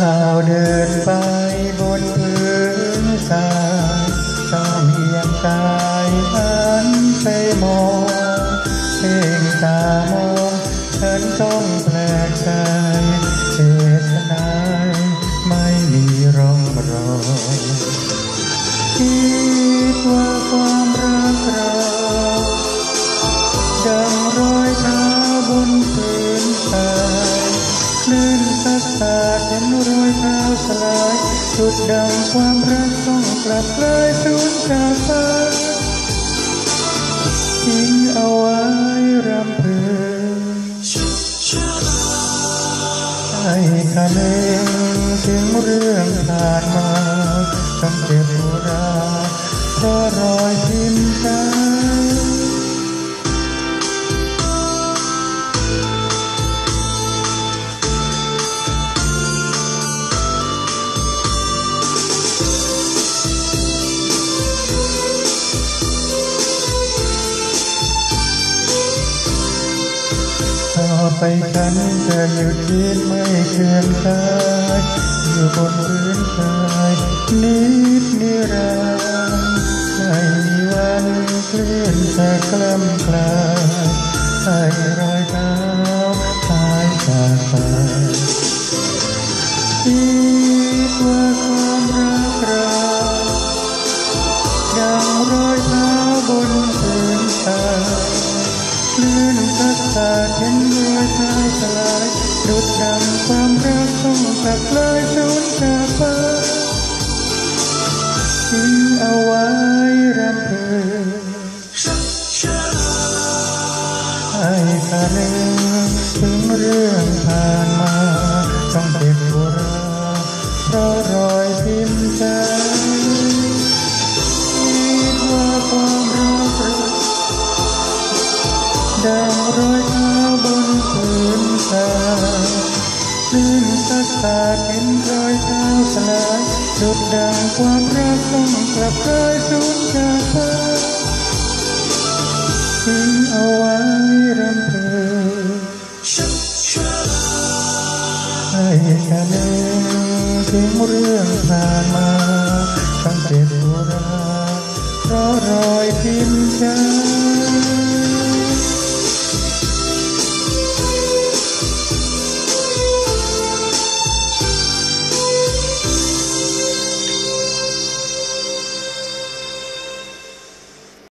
าวเดินไปบนพื้นทรายต้องเอียงกายหันไปมองเพ่งตามองฉันต้องแปลกใจเจตนาไม่มีร่องรอยคิดว่าความรักเราดังรอยเท้าบนพื้นทรายคลื่นซัดสาดเห็นรอยเท้าสลายสุดดังความรักต้องกลับกลายสูญจากฟ้าทิ้งเอาไว้รำพึงให้คะเนถึงเรื่องผ่านมาต้องเจ็บปวดเพราะรอยพิมพ์ใจต่อไปฉันจะหยุดยืนไม่เคืองคายอยู่บนพื้นทรายนิดนิรันดร์ไม่มีวันเคลื่อนจะกล้ำกลายให้รอยเท้าหายจากไปคิดว่าความรักเราดังรอยเท้าบนพื้นทรายคลื่นซัดสาดเห็นรอยเท้าสลายดุจดังความรักต้องกลับกลายสูญจากฟ้าทิ้งเอาไว้รำพึงให้คะเนถึงเรื่องผ่านมาต้องเจ็บปวดเพราะรอยพิมพ์ใจคิดว่าความรักดังรอยเท้าบนพื้นทรายคลื่นซัดสาดเห็นรอยเท้าสลายดุจดังความรักต้องกลับกลายสูญจากฟ้าทิ้งเอาไว้รำพึงให้คะเนถึงเรื่องผ่านมาต้องเจ็บปวดเพราะรอยพิมพ์ใจ